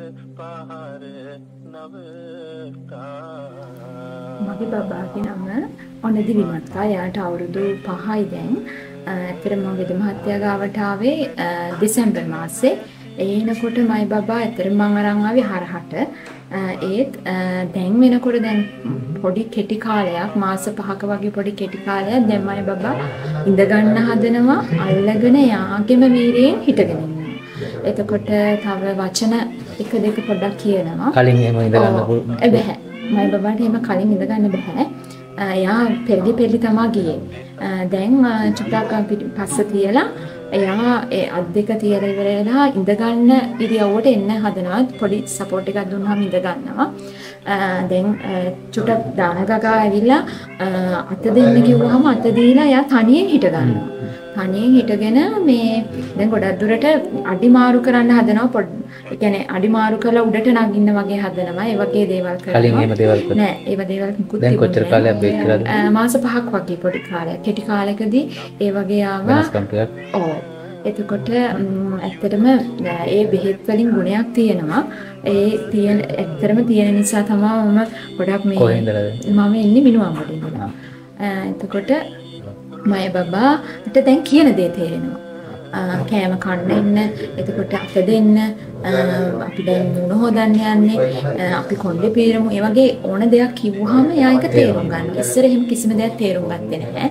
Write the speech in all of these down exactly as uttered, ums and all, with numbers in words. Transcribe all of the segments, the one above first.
මගේ බබාගේ නම ඔනදි විමත්තා. යාට අවුරුදු පහයි දැන්. ඇත්තටම මම වෙද මහත්තයා ගාවට ආවේ දෙසැම්බර් මාසේ. එනකොට මයි බබා ඇත්තටම මම අරන් ආවේ හරහට. ඒත් දැන් වෙනකොට දැන් පොඩි කෙටි කාලයක් මාස පහක වගේ පොඩි කෙටි කාලයක් දැන් මයි බබා ඉඳ ගන්න හදනවා අල්ලගෙන යාගෙම වීරයෙන් හිටගෙන ඉන්නවා. එතකොට තව වචන එක දෙක පොඩ්ඩක් කියනවා. කලින් එහෙම ඉඳ ගන්න පුළුවන්. බැහැ. මයි බබාට එහෙම කලින් ඉඳ ගන්න බෑ. එයා පෙරලි පෙරලි තමයි ගියේ. දැන් චුට්ටක් පස්ස තියලා එයා ඒ අත් දෙක තියලා ඉවරලා ඉඳ ගන්න ඉරියව්වට එන්න හදනවා. පොඩි සපෝට් එකක් දුන්නාම ඉඳ ගන්නවා. දැන් චුට්ටක් දාන ගගා ඇවිල්ලා අත දෙන්න කිව්වහම අත දීලා එයා තනියෙන් හිට ගන්නවා. තනියෙන් හිටගෙන මේ දැන් ගොඩක් දුරට අඩි මාරු කරන්න හදනවා. පොඩ් ඒ කියන්නේ අඩි මාරු කරලා උඩට නගින්න වගේ හදනවා. ඒ වගේ දේවල් කරනවා. කලින් එහෙම දේවල් කරා. නෑ, ඒව දේවල් මුකුත් දැන් කොච්චර කාලයක් බේක් කරලාද? මාස පහක් වගේ පොඩි කාලයක්. කෙටි කාලෙකදී ඒ වගේ ආවා. ඔව්. එතකොට ඇත්තටම ඒ බෙහෙත් වලින් ගුණයක් තියෙනවා. ඒ තියෙන ඇත්තටම තියෙන නිසා තමයි මම ගොඩක් මේ මම ඉන්නේ මිනුවම් වලින් ඉඳලා. එතකොට මයි බබාට දැන් කියන දේ තේරෙනවා. කෑම කන්න ඉන්න, එතකොට අත දෙන්න, අපි දැන් මුණ හොදන්න යන්නේ, අපි කොණ්ඩේ පීරමු, ඒ වගේ ඕන දෙයක් කිව්වහම එයා ඒක තේරුම් ගන්නවා. ඉස්සර එහෙම කිසිම දෙයක් තේරුම් ගත්තේ නැහැ.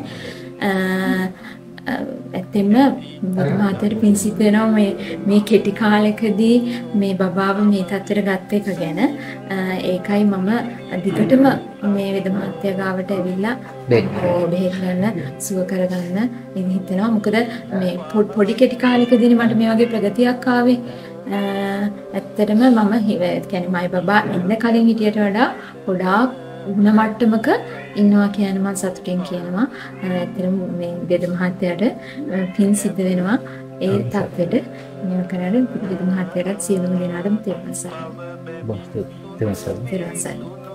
ඇත්තෙම මහත්තයාට පින් සිද්ධ වෙනවා මේ මේ කෙටි කාලෙකදී මේ බබාව මේ තත්ත්වයට ගත්ත එක ගැන. ඒකයි මම දිගටම මේ වෙද මහත්තයා ගාවට ඇවිල්ලා බෙහෙත් ගන්න සුව කරගන්න ඉතින් හිතනවා. මොකද මේ පොඩි කෙටි කාලෙකදී මට මේ වගේ ප්‍රගතියක් ආවේ. ඇත්තටම මම කියන්නේ මයි බබා එන්න කලින් හිටියට වඩා ගොඩාක් උණ මට්ටමක ඉන්නවා කියන මම සතුටින් කියනවා. ඇත්තටම මේ වෙද මහත්තයාට පින් සිද්ධ වෙනවා ඒ තත්ත්වෙට මේව කරලා වෙද මහත්තයාට සියලුම දෙනාටම තෙරුවන් සරණයි. බොහොම තෙරුවන් සරණයි. තෙරුවන් සරණයි.